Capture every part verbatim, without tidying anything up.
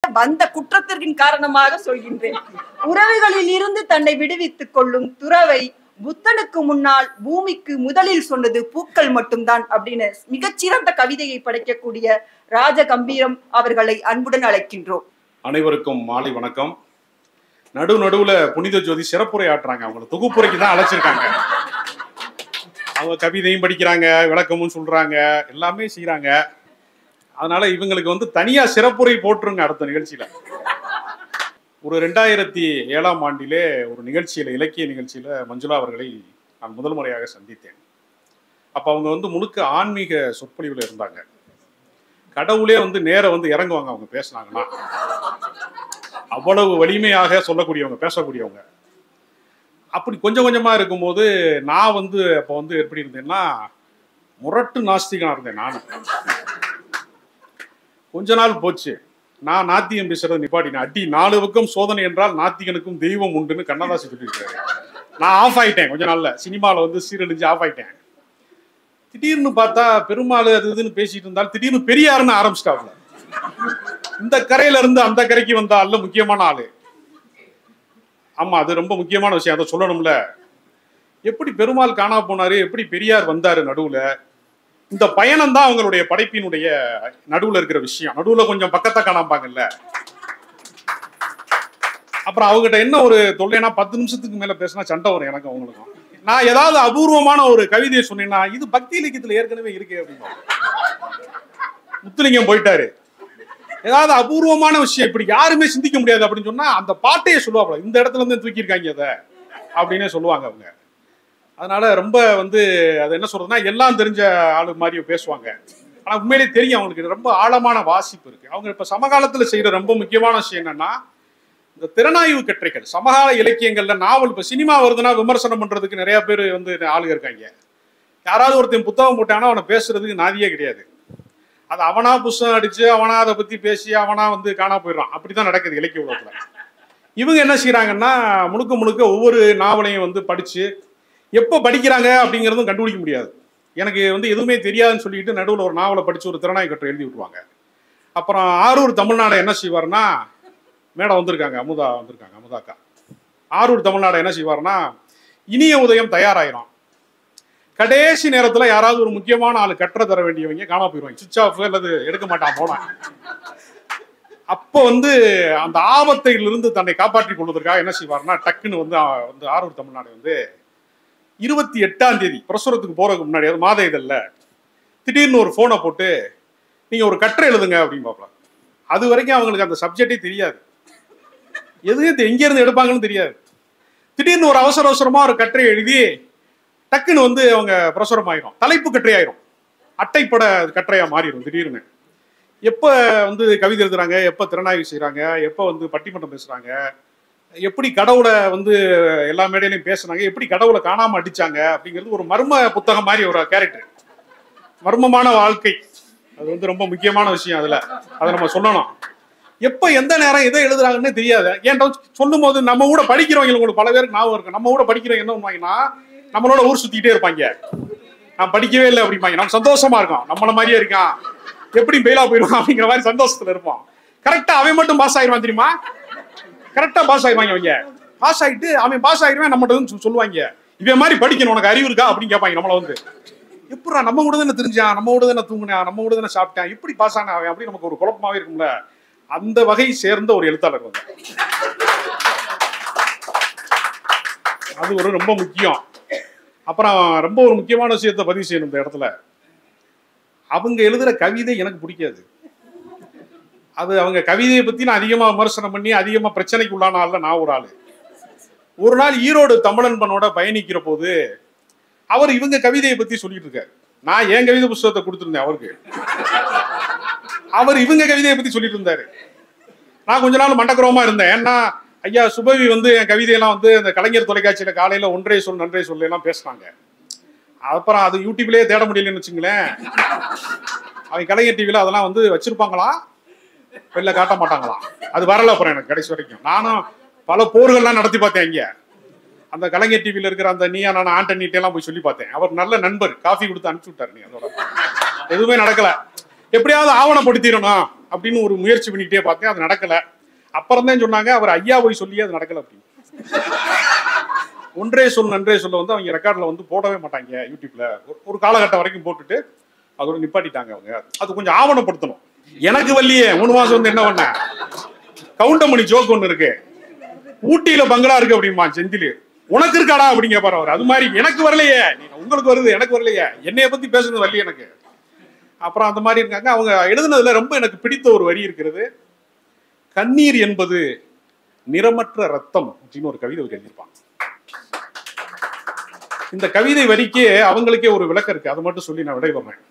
வந்த குற்றத்திற்கின் காரணமாக சொல்கின்றேன். உறவுகளில் இருந்து தன்னை விடுவித்துக் கொள்ளும் துறவை புத்தனுக்கு முன்னால் பூமிக்கு முதலில் சொன்னது பூக்கள் மட்டும்தான் அப்படின்னு மிகச்சிறந்த கவிதையை படைக்கக்கூடிய ராஜ கம்பீரம் அவர்களை அன்புடன் அழைக்கின்றோம். அனைவருக்கும் மாலை வணக்கம். நடு நடுவுல புனித ஜோதி சிறப்புரை ஆற்றுறாங்க. அவங்க தொகுப்புரைக்கு தான் அழைச்சிருக்காங்க. அவங்க கவிதையும் படிக்கிறாங்க, விளக்கமும் சொல்றாங்க, எல்லாமே செய்யறாங்க. அதனால இவங்களுக்கு வந்து தனியா சிறப்புரை போட்டுருங்க அடுத்த நிகழ்ச்சியில. ஒரு ரெண்டாயிரத்தி ஏழாம் ஆண்டிலே ஒரு நிகழ்ச்சியில இலக்கிய நிகழ்ச்சியில மஞ்சுளா அவர்களை நான் முதல் முறையாக சந்தித்தேன். அப்ப அவங்க வந்து முழுக்க ஆன்மீக சொற்பொழிவுல இருந்தாங்க. கடவுளே வந்து நேர வந்து இறங்குவாங்க அவங்க பேசினாங்கன்னா. அவ்வளவு வலிமையாக சொல்லக்கூடியவங்க, பேசக்கூடியவங்க. அப்படி கொஞ்சம் கொஞ்சமா இருக்கும்போது நான் வந்து அப்ப வந்து எப்படி இருந்தேன்னா முரட்டு நாஸ்திகனா இருந்தேன். நானும் கொஞ்ச நாள் போச்சு. நான் நாத்தியம் பேசுறதை நிப்பாட்டினேன். அடி நாலு பக்கம் சோதனை என்றால் நாத்திகனுக்கும் தெய்வம் உண்டுன்னு கண்ணதாசி சொல்லியிருக்காரு. நான் ஆஃப் ஆயிட்டேன். கொஞ்ச நாள்ல சினிமாவில் வந்து சீரழிஞ்சு ஆஃப் ஆயிட்டேன். திடீர்னு பார்த்தா பெருமாள் அது இதுன்னு பேசிட்டு இருந்தாலும் திடீர்னு பெரியாருன்னு ஆரம்பிச்சிட்டாங்க. இந்த கரையில இருந்து அந்த கரைக்கு வந்த ஆள்ல முக்கியமான ஆளு. ஆமா, அது ரொம்ப முக்கியமான விஷயம், அதை சொல்லணும்ல. எப்படி பெருமாள் காணா போனாரு, எப்படி பெரியார் வந்தாரு நடுவுல, இந்த பயணம் தான் அவங்களுடைய படைப்பினுடைய நடுவுல இருக்கிற விஷயம். நடுவுல கொஞ்சம் பக்கத்தை காணாம்பாங்கல்ல. அப்புறம் அவங்ககிட்ட என்ன ஒரு தொல்லைனா பத்து நிமிஷத்துக்கு மேல பேசினா சண்டை வரும் எனக்கு அவங்களுக்கும். நான் ஏதாவது அபூர்வமான ஒரு கவிதையை சொன்னேன்னா இது பக்தி இலக்கியத்துல ஏற்கனவே இருக்கு அப்படின்னு. முத்துலிங்கம் போயிட்டாரு. ஏதாவது அபூர்வமான விஷயம் இப்படி யாருமே சிந்திக்க முடியாது அப்படின்னு சொன்னா அந்த பாட்டையே சொல்லுவாங்க. இந்த இடத்துல இருந்து தூக்கியிருக்காங்க அதை அப்படின்னே சொல்லுவாங்க அவங்க. அதனால ரொம்ப வந்து அது என்ன சொல்றதுன்னா எல்லாம் தெரிஞ்ச ஆளு மாதிரி பேசுவாங்க. ஆனா உண்மையிலேயே தெரியும் அவங்களுக்கு ரொம்ப ஆழமான வாசிப்பு இருக்கு. அவங்க இப்ப சமகாலத்துல செய்யற ரொம்ப முக்கியமான விஷயம் என்னன்னா இந்த திறனாய்வு கட்டுரைகள். சமகால இலக்கியங்கள்ல நாவல் இப்ப சினிமா வருதுன்னா விமர்சனம் பண்றதுக்கு நிறைய பேர் வந்து ஆளுங்க இருக்காங்க. யாராவது ஒருத்தன் புத்தகம் போட்டானா அவனை பேசுறதுக்கு நாதியே கிடையாது. அது அவனா புஸ்தகம் அடிச்சு அவனா அதை பத்தி பேசி அவனா வந்து காணா போயிடுறான். அப்படிதான் நடக்குது இலக்கிய உலகத்துல. இவங்க என்ன செய்யறாங்கன்னா முழுக்க முழுக்க ஒவ்வொரு நாவலையும் வந்து படிச்சு எப்போ படிக்கிறாங்க அப்படிங்கிறதும் கண்டுபிடிக்க முடியாது. எனக்கு வந்து எதுவுமே தெரியாதுன்னு சொல்லிட்டு நடுவில் ஒரு நாவலை படிச்சு ஒரு திறனாய் கட்டுரை எழுதி விட்டுருவாங்க. அப்புறம் ஆரூர் தமிழ்நாடு என்ன செய்வார்னா, மேடம் வந்திருக்காங்க, அமுதா வந்திருக்காங்க, அமுதாக்கா. ஆரூர் தமிழ்நாடு என்ன செய்வார்னா இனிய உதயம் தயாராயிரும். கடைசி நேரத்துல யாராவது ஒரு முக்கியமான ஆளு கட்டுரை தர வேண்டியவங்க காணா போயிடுவாங்க. சுவிட்ச் ஆஃப் அல்லது எடுக்க மாட்டான் போனான். அப்போ வந்து அந்த ஆபத்திலிருந்து தன்னை காப்பாற்றிக் கொள்வதற்காக என்ன செய்வார்னா டக்குன்னு வந்து வந்து ஆரூர் தமிழ்நாடு வந்து இருபத்தி எட்டாம் தேதி பிரசுரத்துக்கு போறதுக்கு முன்னாடி அது மாத இதழ்ல திடீர்னு ஒரு போனை போட்டு நீங்க ஒரு கட்டுரை எழுதுங்க அப்படின்னு பார்க்கலாம். அது வரைக்கும் அவங்களுக்கு அந்த சப்ஜெக்டே தெரியாது, எதுவும் எங்க இருந்து எடுப்பாங்கன்னு தெரியாது. திடீர்னு ஒரு அவசர அவசரமா ஒரு கட்டுரை எழுதி டக்குன்னு வந்து அவங்க பிரசுரம் ஆயிரும். தலைப்பு கட்டுரை ஆயிரும், அட்டைப்பட கட்டுரையா மாறிடும் திடீர்னு. எப்ப வந்து கவிதை எழுதுறாங்க, எப்ப திறனாய்வு செய்யறாங்க, எப்ப வந்து பட்டிமன்றம் பேசுறாங்க, எப்படி கடவுளை வந்து எல்லா மேடையிலையும் பேசுனாங்க, எப்படி கடவுளை காணாம அடிச்சாங்க அப்படிங்கிறது ஒரு மர்ம புத்தகம் மாதிரி ஒரு கேரக்டர். மர்மமான வாழ்க்கை அது வந்து ரொம்ப முக்கியமான விஷயம். அதுல அதை நம்ம சொல்லணும். எப்ப எந்த நேரம் எதை எழுதுறாங்கன்னு தெரியாது. ஏன்டா சொல்லும் போது நம்ம கூட படிக்கிறவங்க உங்களுக்கு பல பேருக்கு ஞாபகம் இருக்கு. நம்ம கூட படிக்கிறவங்க என்ன பண்ணுவாங்கன்னா நம்மளோட ஊர் சுத்திக்கிட்டே இருப்பாங்க. நான் படிக்கவே இல்லை அப்படிம்பாங்க. நம்ம சந்தோஷமா இருக்கோம், நம்மள மாதிரியே இருக்கான், எப்படி பெயிலா போயிடுவான் அப்படிங்கிற மாதிரி சந்தோஷத்துல இருப்போம். கரெக்டா அவன் மட்டும் பாஸ் ஆயிடுவான் தெரியுமா. கரெக்டா பாஸ் ஆயிடுவாங்க. அவங்க பாஸ் ஆயிட்டு அவன் பாஸ் ஆயிடுவேன் நம்மகிட்ட சொல்லுவாங்க, இவன் மாதிரி படிக்கணும், உனக்கு அறிவு இருக்கா அப்படின்னு கேட்பாங்க நம்மள வந்து. எப்படா நம்ம கூட தானே தெரிஞ்சான், நம்ம கூட தானே தூங்கினான், நம்ம கூட தானே சாப்பிட்டான், எப்படி பாஸ் ஆன அவன் அப்படின்னு நமக்கு ஒரு குழப்பமாவே இருக்கும்ல. அந்த வகை சேர்ந்த ஒரு எழுத்தாளர் வந்து அது ஒரு ரொம்ப முக்கியம். அப்புறம் ரொம்ப ஒரு முக்கியமான விஷயத்தை பதிவு செய்யணும் இந்த இடத்துல. அவங்க எழுதுற கவிதை எனக்கு பிடிக்காது. அது அவங்க கவிதையை பத்தி நான் அதிகமா விமர்சனம் பண்ணி அதிகமா பிரச்சனைக்கு உள்ளான ஆள்ல நான் ஒரு ஆளு. ஒரு நாள் ஈரோடு தமிழன்பனோட பயணிக்கிற போது அவர் இவங்க கவிதையை பத்தி சொல்லிட்டு இருக்காரு. நான் என் கவிதை புத்தகத்தை கொடுத்துருந்தேன் அவருக்கு, அவர் இவங்க கவிதையை பத்தி சொல்லிட்டு இருந்தாரு. நான் கொஞ்ச நாள் மண்டக்கரமா இருந்தேன். ஏன்னா ஐயா சுபவி வந்து என் கவிதையெல்லாம் வந்து இந்த கலைஞர் தொலைக்காட்சியில காலையில ஒன்றே சொல் நன்றே சொல் எல்லாம் பேசினாங்க. அப்புறம் அது யூடியூப்லயே தேட முடியலன்னு வச்சுங்களேன். அவங்க கலைஞர் டிவில அதெல்லாம் வந்து வச்சிருப்பாங்களாம், வெளில காட்ட மாட்டாங்களாம். அது வரல அப்புறம் எனக்கு கடைசி வரைக்கும். நானும் பல போர்கள்லாம் நடத்தி பார்த்தேன். இங்க அந்த கலைஞர் டிவில இருக்கிற அந்த நீயா நான் ஆண்டனிட்ட எல்லாம் போய் சொல்லி பார்த்தேன். அவர் நல்ல நண்பர், காஃபி கொடுத்து அனுப்பிச்சு விட்டாரு. நீ அதோட எதுவுமே நடக்கல. எப்படியாவது ஆவணப்படுத்திடணும் அப்படின்னு ஒரு முயற்சி பண்ணிக்கிட்டே பார்த்தேன், அது நடக்கல. அப்புறம் தான் சொன்னாங்க அவர் ஐயா போய் சொல்லி அது நடக்கல அப்படின்னு. ஒன்றே சொல் நன்றே சொல்ல வந்து அவங்க ரெக்கார்ட்ல வந்து போடவே மாட்டாங்க யூடியூப்ல. ஒரு காலகட்டம் வரைக்கும் போட்டுட்டு அதோட நிப்பாட்டிட்டாங்க அவங்க. அது கொஞ்சம் ஆவணப்படுத்தணும். எனக்கு வரலையே, மூணு மாசம் வந்து என்ன பண்ண, கவுண்டமணி ஜோக் ஒண்ணு இருக்கு, ஊட்டியில பங்களா இருக்கு அப்படிமா செந்தில், உனக்கு இருக்காடா அப்படிங்க பாரு அவர். அது மாதிரி எனக்கு வரலையே, உங்களுக்கு வருது எனக்கு வரலையே, என்னைய பத்தி பேசுறது வரலையே எனக்கு. அப்புறம் அந்த மாதிரி இருக்காங்க. அவங்க எழுதுனதுல ரொம்ப எனக்கு பிடித்த ஒரு வரி இருக்கிறது. கண்ணீர் என்பது நிறமற்ற ரத்தம் அப்படின்னு ஒரு கவிதை எழுதியிருப்பாங்க. இந்த கவிதை வரிக்கே அவங்களுக்கே ஒரு விளக்கம் இருக்கு. அதை மட்டும் சொல்லி நான் விடைபெறேன்.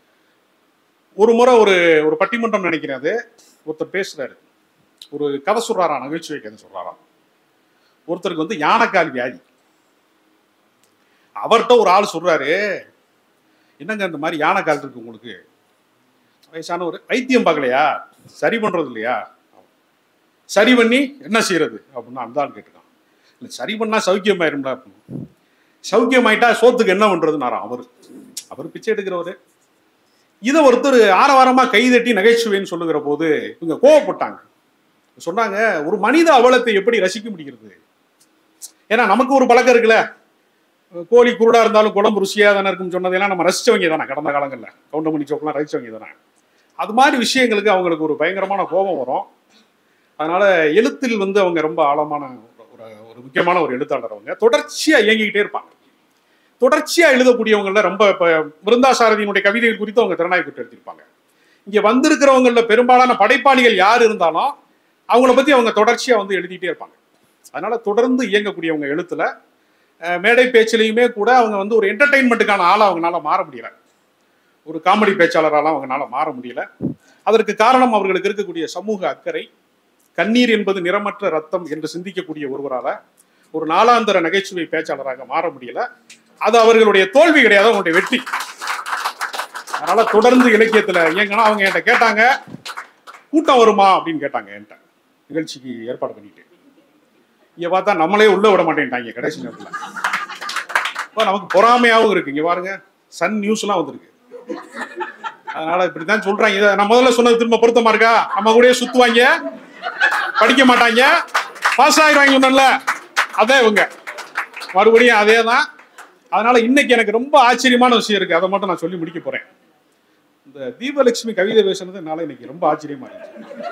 ஒரு முறை ஒரு ஒரு பட்டிமன்றம் நினைக்கிறேன், அது ஒருத்தர் பேசுறாரு, ஒரு கதை சொல்றாரா, நகைச்சுவை கதை சொல்றாராம். ஒருத்தருக்கு வந்து யானைக்கால் வியாதி. அவர்கிட்ட ஒரு ஆள் சொல்றாரு, என்னங்க இந்த மாதிரி யானைக்கால் இருக்கு உங்களுக்கு, வயசான ஒரு வைத்தியம் பார்க்கலையா, சரி பண்றது இல்லையா, சரி பண்ணி என்ன செய்யறது அப்படின்னு அந்த ஆள் கேட்டுக்கான். இல்லை சரி பண்ணா சௌக்கியம் ஆயிரும்ல அப்படின்னு. சௌக்கியம் ஆயிட்டா சோத்துக்கு என்ன பண்றதுன்னாராம் அவரு. அவர் பிச்சை எடுக்கிறவரு. இதை ஒருத்தர் ஆரவாரமா கைதட்டி நகைச்சுவைன்னு சொல்லுகிற போது இவங்க கோவப்பட்டாங்க. சொன்னாங்க, ஒரு மனித அவலத்தை எப்படி ரசிக்க முடிகிறது? ஏன்னா நமக்கு ஒரு பழக்கம் இருக்குல்ல, கோழி குருடா இருந்தாலும் குழம்பு ருசியா தானே இருக்குன்னு சொன்னதெல்லாம் நம்ம ரசிச்சவங்க தானே. கடந்த காலங்கள்ல கவுண்டமணி சோக்கெல்லாம் ரசிச்சவங்க தானே. அது மாதிரி விஷயங்களுக்கு அவங்களுக்கு ஒரு பயங்கரமான கோபம் வரும். அதனால எழுத்தில் வந்து அவங்க ரொம்ப ஆழமான ஒரு ஒரு முக்கியமான ஒரு எழுத்தாளர். அவங்க தொடர்ச்சியா இயங்கிக்கிட்டே இருப்பாங்க. தொடர்ச்சியா எழுதக்கூடியவங்கள ரொம்ப இப்ப விருந்தாசாரதியினுடைய கவிதைகள் குறித்து அவங்க திறனாய்வு பெற்று எடுத்திருப்பாங்க. இங்க வந்திருக்கிறவங்கள பெரும்பாலான படைப்பாளிகள் யார் இருந்தாலும் அவங்கள பத்தி அவங்க தொடர்ச்சியா வந்து எழுதிட்டே இருப்பாங்க. அதனால தொடர்ந்து இயங்கக்கூடியவங்க எழுத்துல மேடை பேச்சிலையுமே கூட அவங்க வந்து ஒரு என்டர்டெயின்மெண்ட்டுக்கான ஆளை அவங்களால மாற முடியல. ஒரு காமெடி பேச்சாளராலாம் அவங்களால மாற முடியல. அதற்கு காரணம் அவர்களுக்கு இருக்கக்கூடிய சமூக அக்கறை. கண்ணீர் என்பது நிறமற்ற ரத்தம் என்று சிந்திக்கக்கூடிய ஒருவரால ஒரு நாளாந்தர நகைச்சுவை பேச்சாளராக மாற முடியல. அது அவர்களுடைய தோல்வி கிடையாது, அவங்களுடைய வெற்றி. அதனால தொடர்ந்து இலக்கியத்துல இயங்கினா. அவங்க என்கிட்ட கேட்டாங்க, கூட்டம் வருமா அப்படின்னு கேட்டாங்க என்கிட்ட, நிகழ்ச்சிக்கு ஏற்பாடு பண்ணிட்டு. இங்க பார்த்தா நம்மளே உள்ள விட மாட்டேன்ட்டாங்க கடைசி நேரத்துல. நமக்கு பொறாமையாவும் இருக்கு. இங்க பாருங்க, சன் நியூஸ் எல்லாம் வந்திருக்கு. அதனால இப்படித்தான் சொல்றாங்க. நான் முதல்ல சொன்னது திரும்ப பொருத்தமா இருக்கா? நம்ம கூட சுத்துவாங்க, படிக்க மாட்டாங்க, பாஸ் ஆகிடுவாங்க சொன்னல, அதே இவங்க மறுபடியும் அதே தான். அதனால இன்னைக்கு எனக்கு ரொம்ப ஆச்சரியமான விஷயம் இருக்கு, அதை மட்டும் நான் சொல்லி முடிக்க போறேன். இந்த தீபலட்சுமி கவிதை பேசுனது என்னால இன்னைக்கு ரொம்ப ஆச்சரியமா இருந்துச்சு.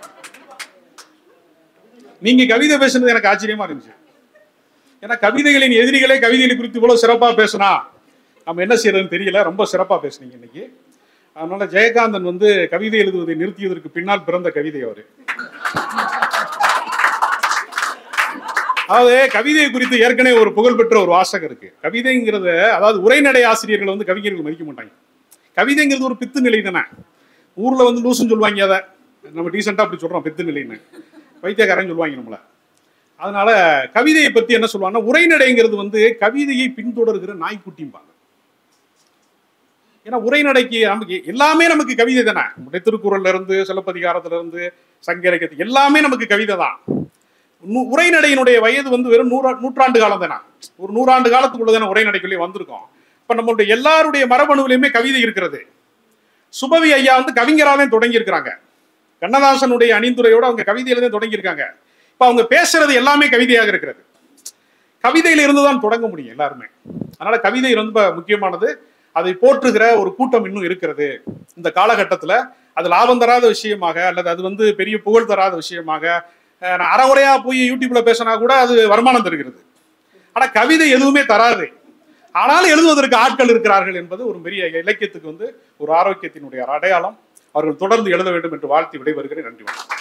நீங்க கவிதை பேசுனது எனக்கு ஆச்சரியமா இருந்துச்சு. ஏன்னா கவிதைகளின் எதிரிகளே கவிதைகளை குறித்து இவ்வளவு சிறப்பா பேசினா நம்ம என்ன செய்யறதுன்னு தெரியல. ரொம்ப சிறப்பா பேசுனீங்க இன்னைக்கு. அதனால ஜெயகாந்தன் வந்து கவிதை எழுதுவதை நிறுத்தியதற்கு பின்னால் பிறந்த கவிதை அவரு. அதாவது கவிதை குறித்து ஏற்கனவே ஒரு புகழ்பெற்ற ஒரு வாசகம் இருக்கு. கவிதைங்கிறத, அதாவது உரைநடை ஆசிரியர்கள் வந்து கவிஞர்கள் மதிக்க மாட்டாங்க. கவிதைங்கிறது ஒரு பித்து நிலை தானே. ஊர்ல வந்து லூசுன்னு சொல்லுவாங்க. அதை நம்ம டீசெண்டா அப்படி சொல்றோம், பித்து நிலைன்னு. வைத்தியக்காரன் சொல்லுவாங்க நம்மள. அதனால கவிதையை பத்தி என்ன சொல்லுவாங்கன்னா, உரைநடைங்கிறது வந்து கவிதையை பின்தொடர்கிற நாய்க்குட்டிம்பாங்க. ஏன்னா உரைநடைக்கு நமக்கு எல்லாமே நமக்கு கவிதை தானே. திருக்குறள்ல இருந்து சிலப்பதிகாரத்துல இருந்து சங்க இலக்கியத்துக்கு எல்லாமே நமக்கு கவிதை தான். உரைநடையினுடைய வயது வந்து வெறும் நூறா நூற்றாண்டு காலம் தானே. ஒரு நூறாண்டு காலத்துக்குள்ள தானே உரைநடைக்குள்ளே வந்திருக்கோம். இப்ப நம்மளுடைய எல்லாருடைய மரபணுவிலையுமே கவிதை இருக்கிறது. சுபவி ஐயா வந்து கவிஞராலே தொடங்கி இருக்கிறாங்க. கண்ணதாசனுடைய அணிந்துரையோட அவங்க கவிதையில தொடங்கி இருக்காங்க. இப்ப அவங்க பேசுறது எல்லாமே கவிதையாக இருக்கிறது. கவிதையில இருந்துதான் தொடங்க முடியும் எல்லாருமே. அதனால கவிதை ரொம்ப முக்கியமானது. அதை போற்றுகிற ஒரு கூட்டம் இன்னும் இருக்கிறது இந்த காலகட்டத்துல. அது லாபம் தராத விஷயமாக அல்லது அது வந்து பெரிய புகழ் தராத விஷயமாக அறகுறையா போய் யூடியூப்ல பேசினா கூட அது வருமானம் தருகிறது. ஆனா கவிதை எதுவுமே தராது. ஆனாலும் எழுதுவதற்கு ஆட்கள் இருக்கிறார்கள் என்பது ஒரு பெரிய இலக்கியத்துக்கு வந்து ஒரு ஆரோக்கியத்தினுடைய அடையாளம். அவர்கள் தொடர்ந்து எழுத வேண்டும் என்று வாழ்த்தி விடைபெறுகிறேன். நன்றி.